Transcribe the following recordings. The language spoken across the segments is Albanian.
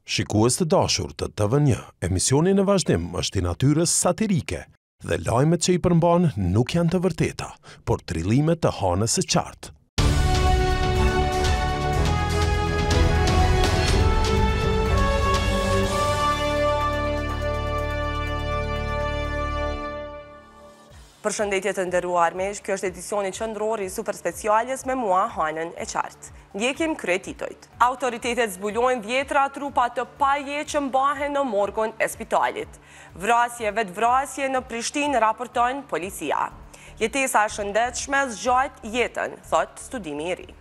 Shikues të dashur të TV1, emisioni në vazhdim është i natyrës satirike dhe lajmet që i përmban nuk janë të vërteta, por trillime të hanës së qartë. Përshëndetje të nderuar miq, kjo është edicioni qendror i Super Speciales me mua Hanën e qartë. Ndjekim kryetitojt. Autoritetet zbulojnë 10 trupa të paje që mbahen në morgun e spitalit. Vrasje vetë vrasje në Prishtinë raporton policia. Jetesa e shëndetshme zgjat jetën, thot studimi i ri.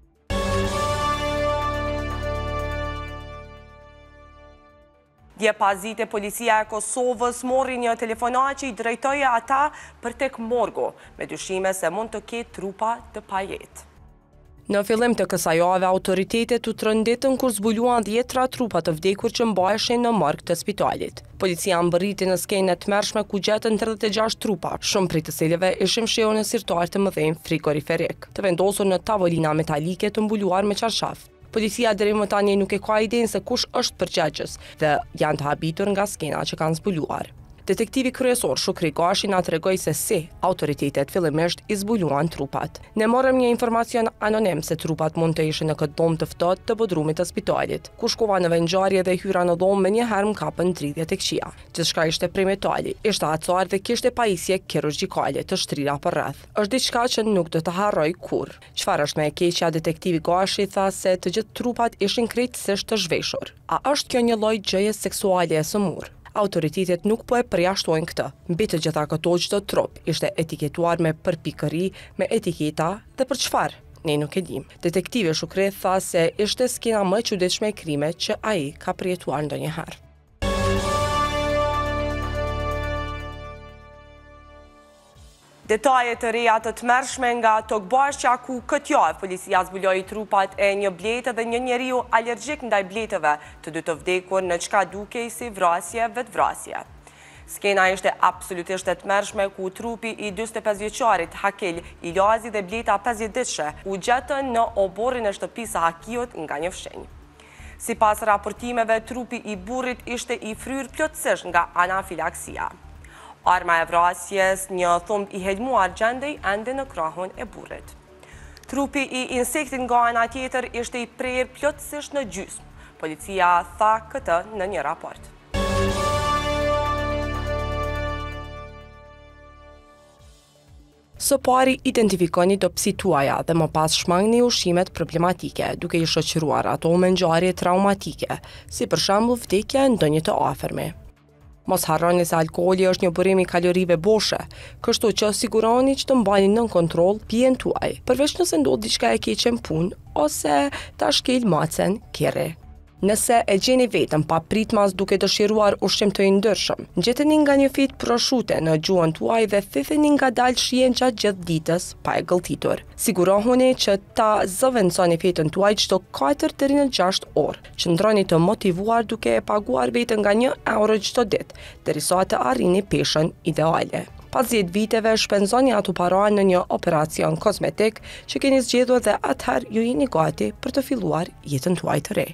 Dje pazite policia e Kosovës mori një telefonat që i drejtoje ata për tek morgu, me dyshime se mund të ketë trupa të pajet. Në fillim të kësaj jave, autoritetet u trënditën kur zbuluan 10 trupa të vdekur që mbaheshin në morg të spitalit. Policia mbërriti në skenën e tmerrshme ku gjetën 36 trupa, shumë prej të cilëve ishin fshehur në sirtar të mëdhenj frigoriferik, të vendosur në tavolina metalike të mbuluar me çarshaf. Policia deri më tani nuk e ka idenë se kush është përgjegjës dhe janë të habitur nga skena që kanë zbuluar. Detektivi kryesor Shukri Gashi na tregoi se si autoritetet fillimisht i zbuluan trupat. Ne morëm një informacion anonim se trupat mund të ishin në këtë dhomë të ftohtë të podrumit të spitalit, ku shkova në vendngjarje dhe hyra në dhomë me një herë më kapën 30 kg. Gjithçka ishte prej metali, ishte acar dhe kishte pajisje kirurgjikale të shtrira për rreth. Është diçka që nuk do të harroj kurrë. Çfarë është më e keqja, detektivi Gashi tha se të gjithë trupat ishin krejtësisht të zhveshur. A është kjo një lloj gjëje seksuale e sëmurë? Autoritetet nuk po e përjashtojnë këtë. Mbi të gjitha këto çdo trup ishte etiketuar me përpikëri, me etiketa dhe për çfarë? Ne nuk e dim. Detektivi Shukri tha se ishte skena më e çuditshme e krimit që ai ka përjetuar ndonjëherë. Detaje të reja të tmerrshme nga Tokbashqa ku këtë javë policia zbuloi trupat e një blete dhe një njeriu alergjik ndaj bleteve, të dy të vdekur në çka dukej si vrasje vetvrasje. Skena ishte absolutisht e tmerrshme ku trupi i 45 vjeçarit Hakil Ilazi dhe bleta 50 ditëshe u gjetën në oborrin e shtëpisë së Hakiut nga një fshinj. Sipas raportimeve, trupi i burrit ishte i fryrë plotësisht nga anafilaksia. Arma e vrasjes, një thumb i helmuar gjendej ende në krahun e burrit. Trupi i insektit nga ana tjetër ishte i prerë plotësisht në gjysmë. Policia tha këtë në një raport. Së pari identifikoni dobësitë tuaja dhe më pas shmangni ushqimet problematike, duke i shoqëruar ato me ngjarje traumatike, si për shembull vdekja e ndonjë të afërmi. Mos harroni se alkooli është një burim i kalorive boshe, kështu që siguroni që të mbani nën kontroll pijen tuaj, përveç nëse ndodh diçka e keqe në punë ose ta shkel macen kerri. Nëse e gjeni vetëm pa pritmas duke dëshiruar ushqim të yndyrshëm, gjeteni nga një fitë proshute në gjuhën tuaj dhe thitheni ngadalë shijen gjatë gjithë ditës pa e gëlltitur. Sigurohuni që ta zëvendësoni fetën tuaj çdo 4 deri në 6 orë. Qëndroni të motivuar duke e paguar veten nga 1 euro çdo ditë, derisa të arrini peshën ideale. Pas 10 viteve shpenzoni ato para në një operacion kozmetik që keni zgjedhur dhe atëherë ju jeni gati për të filluar jetën tuaj të re.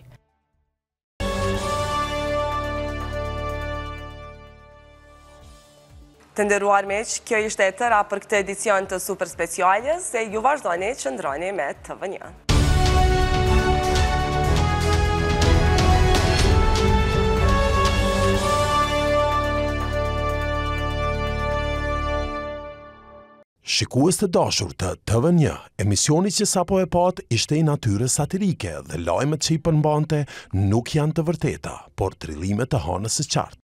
Të nderuar miq, kjo ishte e tëra për këtë edicion të Super Speciales, se ju vazhdoni që ndroni me TV1. Shikues të dashur të TV1, emisioni që sapo e pat ishte i natyrës satirike dhe lajmet që i përmbante nuk janë të vërteta, por trillime të hanës së qartë.